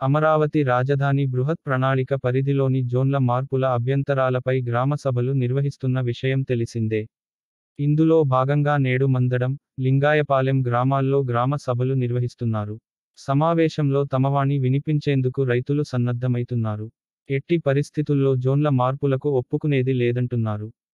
అమరావతి రాజధాని బృహత్ ప్రణాళిక పరిధిలోని జోన్ల మార్పుల అభ్యంతరాలపై గ్రామ సభలు నిర్వహిస్తున్న విషయం తెలిసిందే. ఇందులో భాగంగా నేడు మందడం, లింగాయపాలెం గ్రామాల్లో గ్రామ సభలు నిర్వహిస్తున్నారు. సమావేశంలో తమవాణి వినిపించేందుకు రైతులు సన్నద్ధమైతున్నారు. ఎట్టి పరిస్థితుల్లో జోన్ల మార్పులకు ఒప్పుకునేది లేదంటున్నారు.